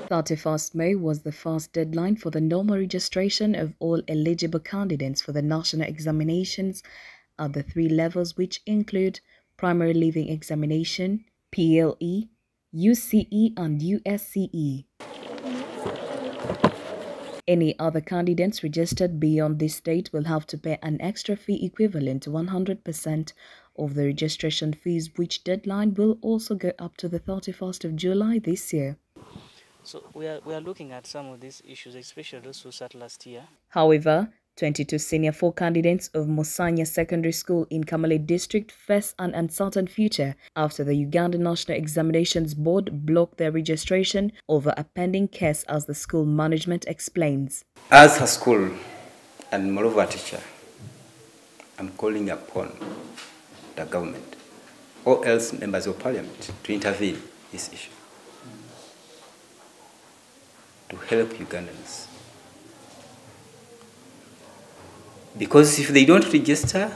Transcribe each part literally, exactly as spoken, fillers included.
thirty-first May was the first deadline for the normal registration of all eligible candidates for the national examinations at the three levels, which include Primary Leaving Examination, P L E, U C E and U S C E. Any other candidates registered beyond this date will have to pay an extra fee equivalent to one hundred percent of the registration fees, which deadline will also go up to the thirty-first of July this year. So we are, we are looking at some of these issues, especially those who sat last year. However, twenty-two senior four candidates of Musanya Secondary School in Kamale District face an uncertain future after the Uganda National Examinations Board blocked their registration over a pending case, as the school management explains. As a school and moreover a teacher, I'm calling upon the government or else members of parliament to intervene in this issue, to help Ugandans. Because if they don't register,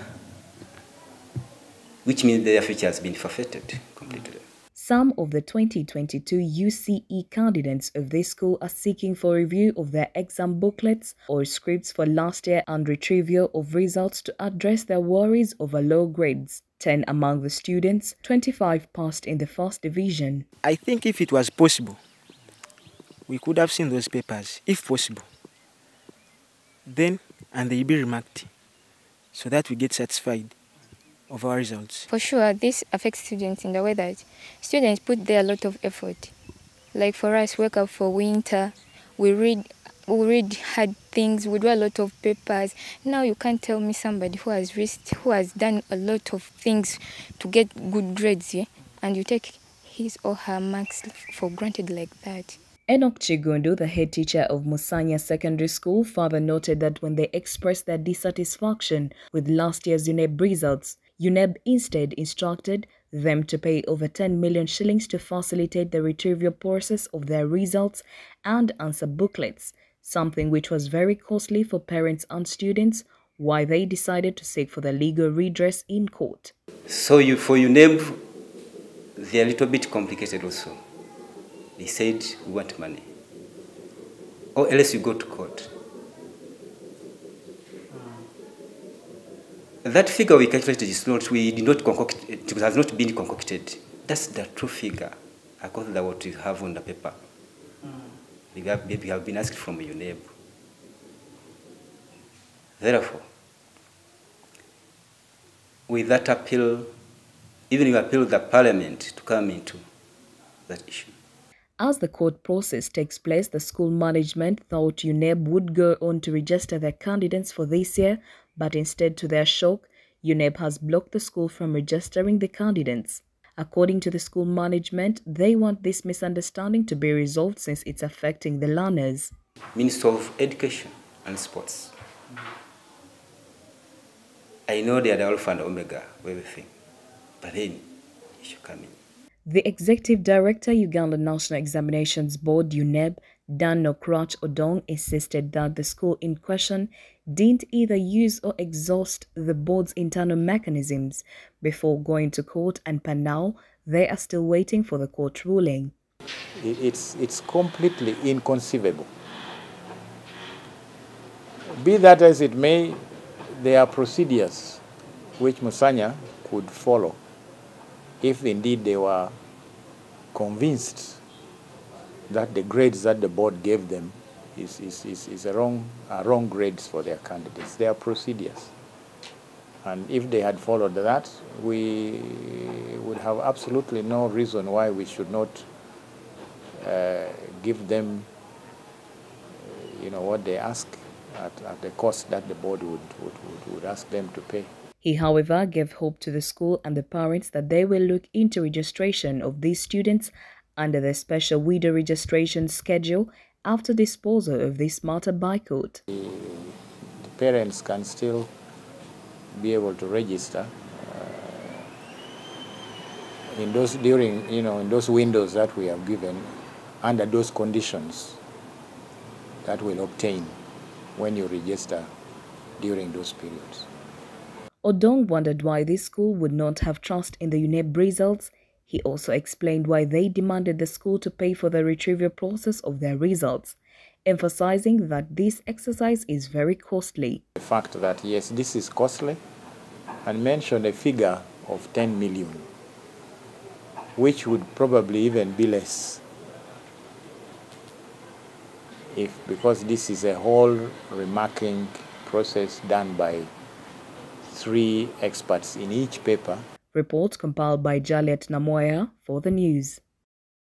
which means their future has been forfeited completely. Some of the twenty twenty-two U C E candidates of this school are seeking for review of their exam booklets or scripts for last year and retrieval of results to address their worries over low grades. ten among the students, twenty-five passed in the first division. I think if it was possible, we could have seen those papers, if possible. Then, and they be remarked, so that we get satisfied of our results. For sure, this affects students in the way that students put there a lot of effort. Like for us, wake up for winter, we read, we read hard things, we do a lot of papers. Now you can't tell me somebody who has risked, who has done a lot of things to get good grades, yeah? And you take his or her marks for granted like that. Enoch Chigundu, the head teacher of Musanya Secondary School, further noted that when they expressed their dissatisfaction with last year's U N E B results, U N E B instead instructed them to pay over ten million shillings to facilitate the retrieval process of their results and answer booklets, something which was very costly for parents and students, why they decided to seek for the legal redress in court. So you, for U N E B, they're a little bit complicated also. They said, we want money. Or else you go to court. Mm. That figure we calculated is not, we did not concoct, it has not been concocted. That's the true figure, according to what we have on the paper. Mm. We, have, we have been asked from U N E B. Therefore, with that appeal, even you appeal the parliament to come into that issue. As the court process takes place, the school management thought U N E B would go on to register their candidates for this year, but instead, to their shock, U N E B has blocked the school from registering the candidates. According to the school management, they want this misunderstanding to be resolved since it's affecting the learners. Minister of Education and Sports. I know they are the alpha and omega of everything, but then you should come in. The Executive Director, Uganda National Examinations Board, U N E B, Dan Nokrach Odong, insisted that the school in question didn't either use or exhaust the board's internal mechanisms before going to court, and per now, they are still waiting for the court ruling. It's, it's completely inconceivable. Be that as it may, there are procedures which Musanya could follow if indeed they were convinced that the grades that the board gave them is, is, is, is a wrong, are wrong grades for their candidates. There are procedures. And if they had followed that, we would have absolutely no reason why we should not uh, give them, you know, what they ask at, at the cost that the board would, would, would, would ask them to pay. He, however, gave hope to the school and the parents that they will look into registration of these students under the special widow registration schedule after disposal of this matter by court. The, the parents can still be able to register uh, in those during, you know, in those windows that we have given, under those conditions that will obtain when you register during those periods. Odong wondered why this school would not have trust in the U N E B results. He also explained why they demanded the school to pay for the retrieval process of their results, emphasizing that this exercise is very costly. The fact that, yes, this is costly, and mentioned a figure of ten million, which would probably even be less if, because this is a whole remarking process done by three experts in each paper. Report compiled by Jaliet Namoya for the news.